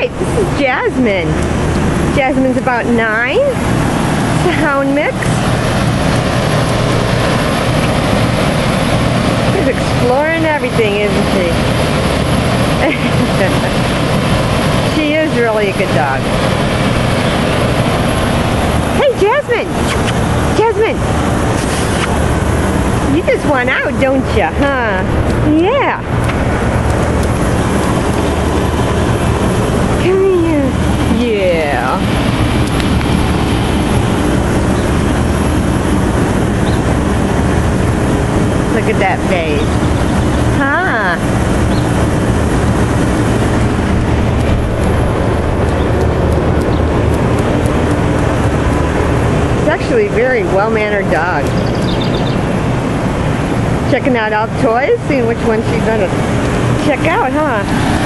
right, this is Jasmine. Jasmine's about 9. It's a hound mix. She's exploring everything, isn't she? She is really a good dog. Hey, Jasmine! Jasmine! You just want out, don't you, huh? Yeah. Come here. Yeah. Look at that face. Huh? It's actually a very well-mannered dog. Checking out all the toys, seeing which one she's gonna check out, huh?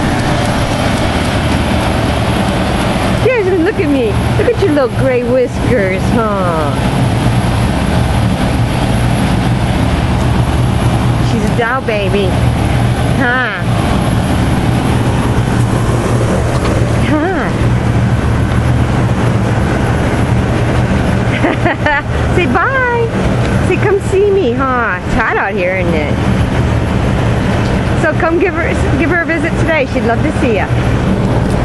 Jasmine, look at me. Look at your little gray whiskers, huh? She's a doll baby. Huh? Huh? Say bye. Say come see me, huh? It's hot out here, isn't it? So come give her a visit today. She'd love to see you.